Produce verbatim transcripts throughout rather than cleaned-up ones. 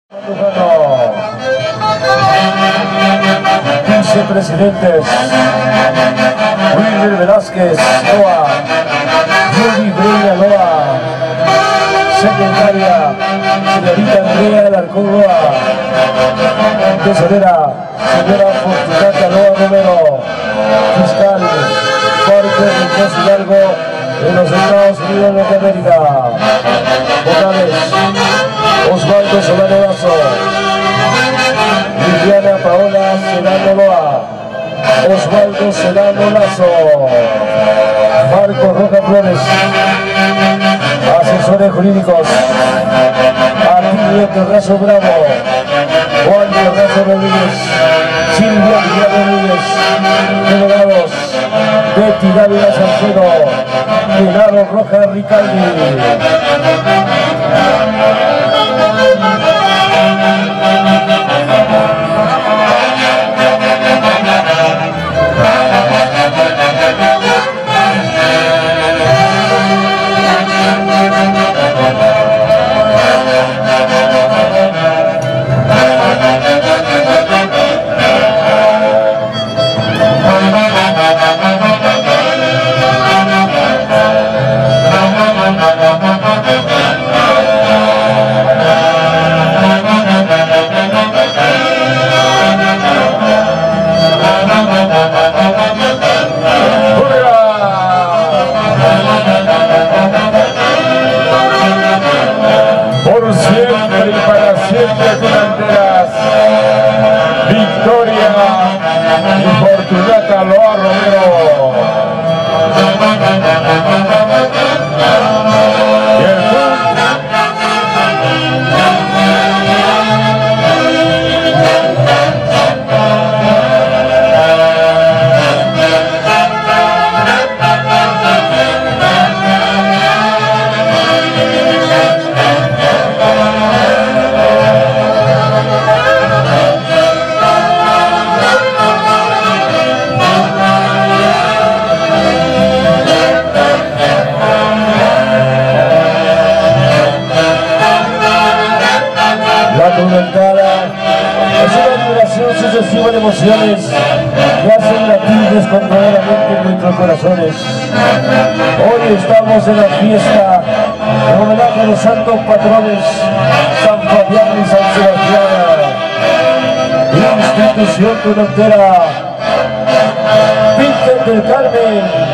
Vicepresidentes Wilmer Velázquez Loa, Judy Breña Loa, secretaria señorita Andrea Alarcón Loa, tesorera señora Fortunata Loa Romero, fiscal Jorge Rincón Hidalgo de los Estados Unidos de Norteamérica, vocales Osvaldo Solano Lazo, Liliana Paola Celano Loa, Osvaldo Celano Lazo, Marco Roca Flores, asesores jurídicos, Atilio Terrazo Bravo, Juan Terrazo Rodríguez, Silvia Villar Rodríguez, delegados, Betty Dávila Salcedo, Genaro Roja Ricaldi. Fortunata Loa Romero. Y el es una admiración sucesiva de emociones que hacen latir descontroladamente en nuestros corazones. Hoy estamos en la fiesta en homenaje a los santos patrones San Fabián y San Sebastián, institución tunantera, Virgen del Carmen.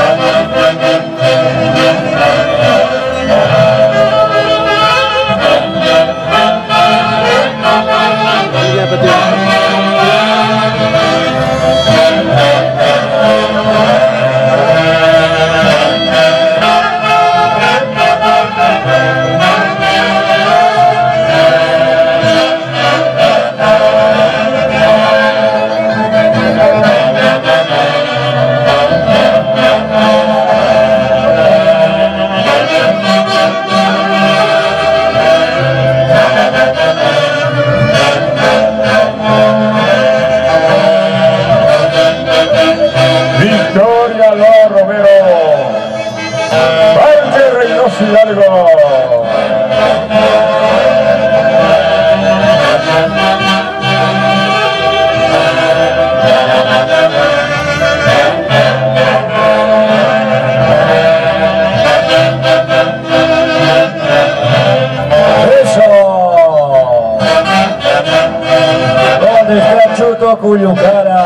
Victoria Loa Romero, Parque Reynoso Hidalgo. Eso. ¿Dónde está Chuto Cuyucara?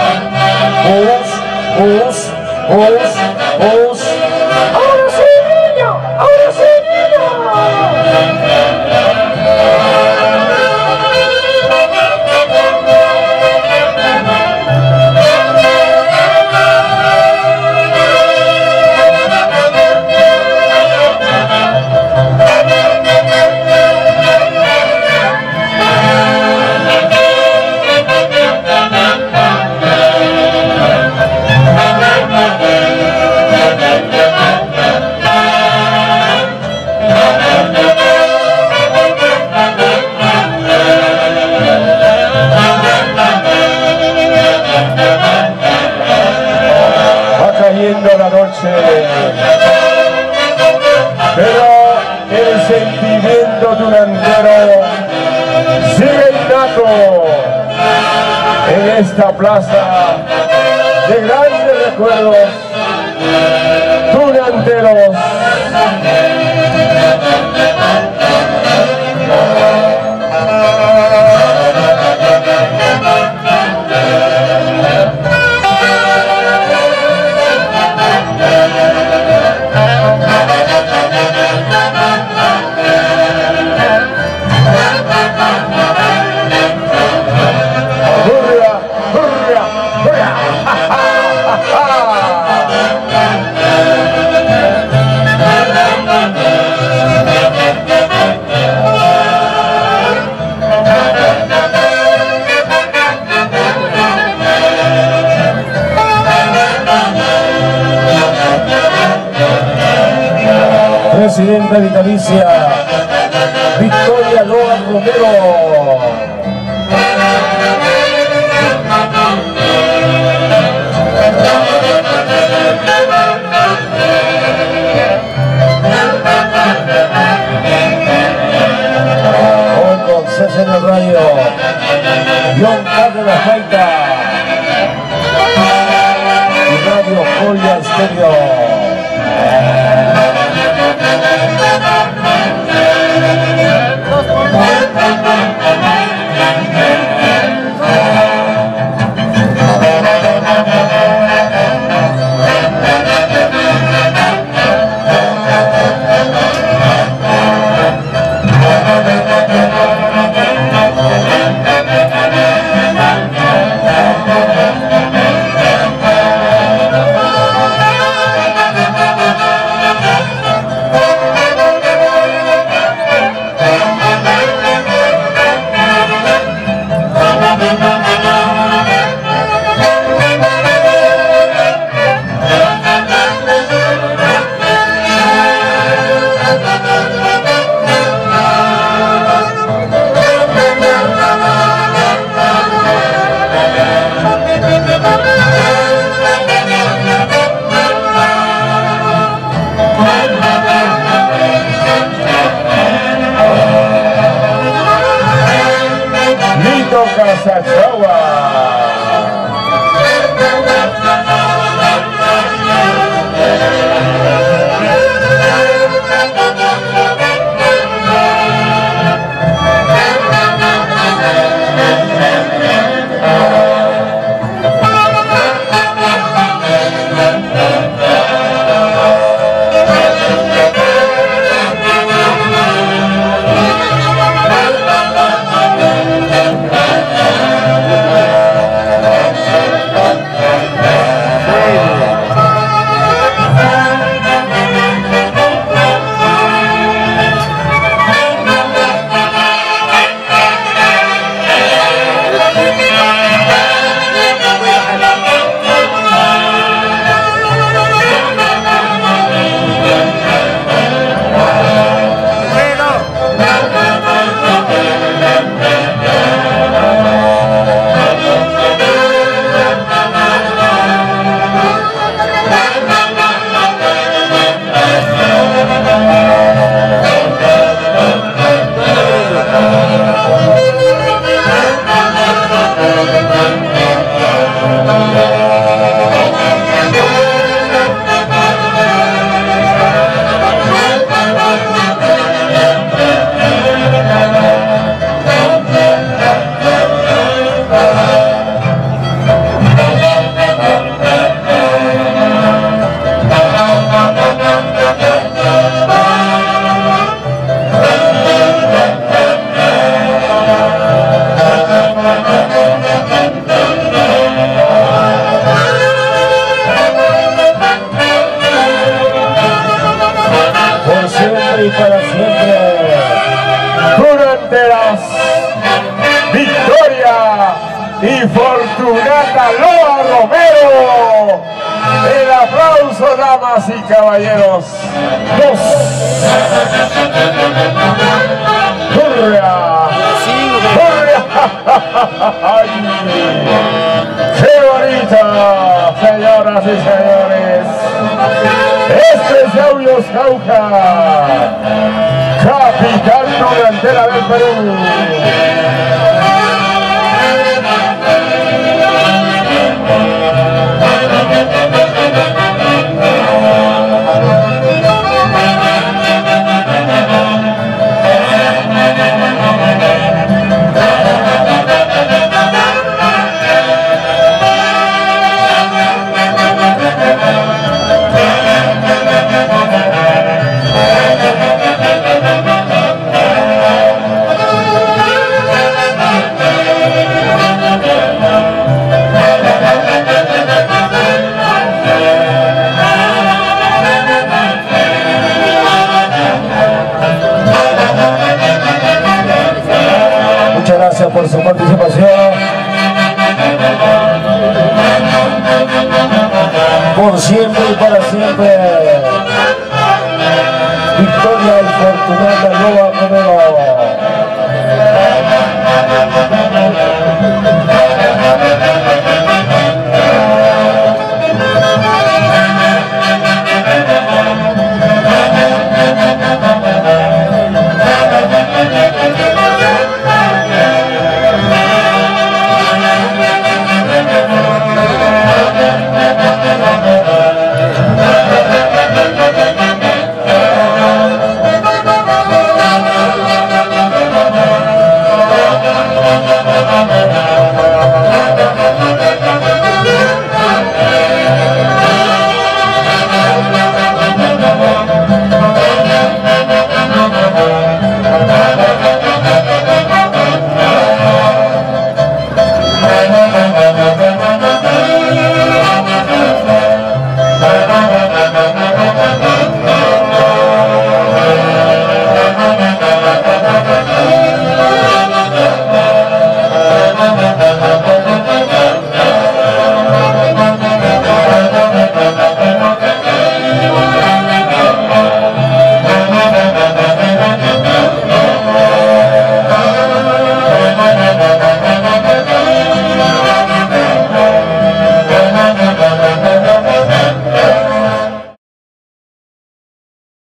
Us, us, us, us. ¡Ahora sí, niño! ¡Ahora sí, niño! en esta plaza de grandes recuerdos tunanteros. Presidenta vitalicia Victoria Loa Romero. Hoy con César en el radio, John Cárdenas Maita y Radio Joya Estéreo. Casachaua. y para siempre. Tunanteras, Victoria y Fortunata Loa Romero. El aplauso, damas y caballeros. Dos. ¡Hurra! ¡Hurra! ¡Ay! ¡Qué bonita, señoras y señores! Este es Aulios Jauja, capitán tunantera del Perú. gracias por su participación. Por siempre y para siempre. Victoria y Fortunata Loba Romero.